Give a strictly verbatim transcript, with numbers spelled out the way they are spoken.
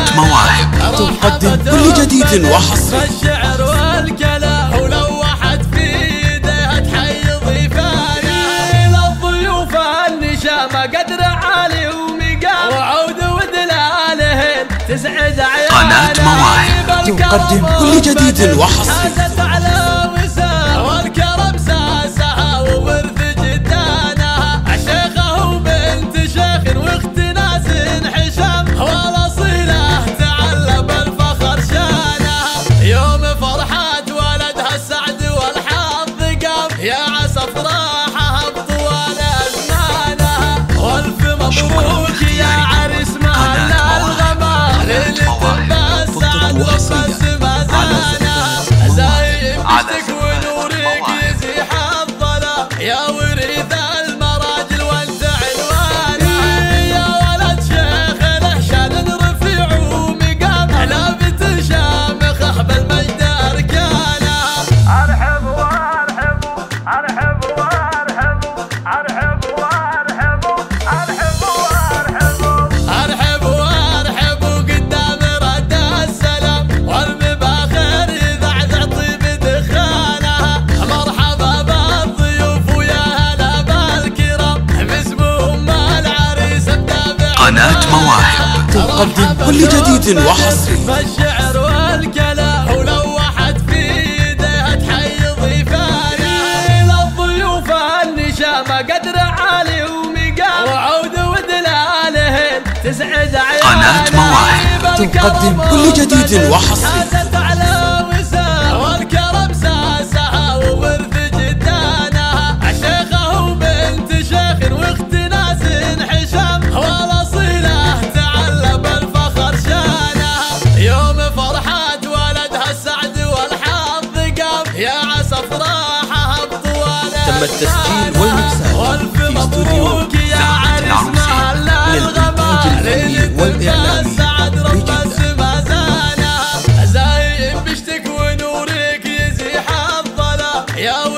مواهب تقدم كل جديد وحصري. الشعر والكلام ولوحت في يديها تحيي ضيفانا للضيوف النشامة قدر عالي ومقام وعود ودلالهن تسعد عيانا. قناة مواهب تقدم كل جديد وحصري. على وسام والكرم ساسها وورث جدانها الشيخة وبنت شيخ واخت ناس حشام والاصيله تعلم الفخر شانها يوم فرحات ولدها السعد والحظ قام يا عسى افراحها بطوال ازمانها والف مبروك يا عريس مهل الغمام ليلة بالسعد والسما زانها زايد بشتك ونورك يزيح الظلام يا وريث المراجل وانت عنوانها يا ولد شيخ له شان رفيع ومقام لابت شامخه بالمجد اركانها. ارحبوا وارحبوا ارحبوا وارحبوا ارحبوا وارحبوا ارحبوا وارحبوا ارحبوا وارحبوا قدام رد السلام والمباخر يذعذع طيب دخانها مرحبا بالضيوف ويا هلا بالكرام باسمهم العريس متابع. قناة مواهب تقدم كل جديد وحصري. الشعر والكلام ولوحت في يديها تحيي ضيفانا للضيوف النشامة قدر عالي ومقام وعود ودلالهن تسعد عيانا. قناة مواهب تقدم كل جديد وحصري. على وسام والكرم ساسها وورث جدانها الشيخة وبنت شيخ واخت ناس حشام والاصيله تعلم الفخر شانها يوم فرحات ولدها السعد والحظ قام يا عسى افراحها بطوال تم التسجيل والمكساج والف في استوديو مبروك يا عريس مهل الغمام ليلة السعد رب السما زانها زايد بشتك ونورك يزيح الظلام يا